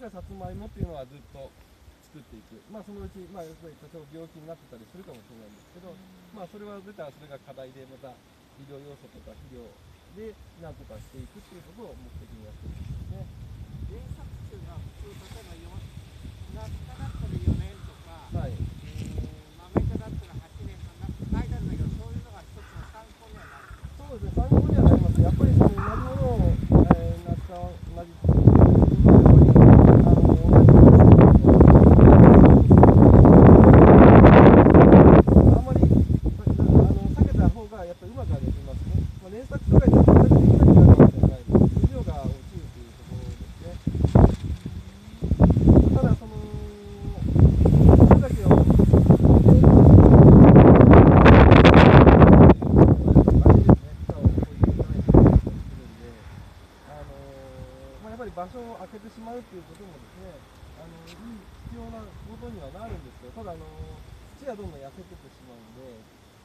かさつまいもっていうのはずっと作っていく、まあそのうち、まあ、例えば病気になってたりするかもしれないんですけど、まあそれは出たらそれが課題でまた医療要素とか肥料でなんとかしていくっていうことを目的にやってるんですね。 連作っていうのは普通例えば夏科だったら4年とか、 はい、 豆科だったら8年とか書いてあるんだけど、そういうのが一つの参考にはなる。 そうですね、参考にはなります。やっぱりその同じものを、夏科同じ場所を空けてしまうということもですね、必要なことにはなるんですけど、ただ土がどんどん痩せてってしまうんで、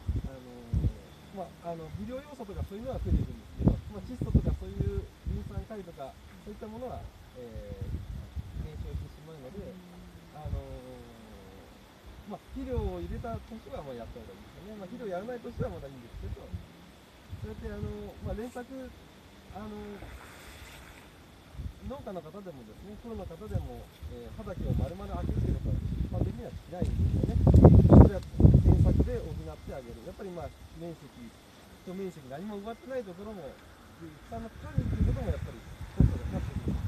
微量要素とかそういうのは増えていくんですけど、窒素とかそういうリン酸カリとかそういったものは、減少してしまうので、肥料を入れた年はもうやった方がいいですよね。肥料やらない年はまだいいんですけど、そうやって連作農家の方でもですね、プロの方でも、畑を丸々開けるということは一般的にはしないんですよね。それは連作で補ってあげる。やっぱり面積何も奪ってないところも草の管理ということもやっぱりコストがかかってくる。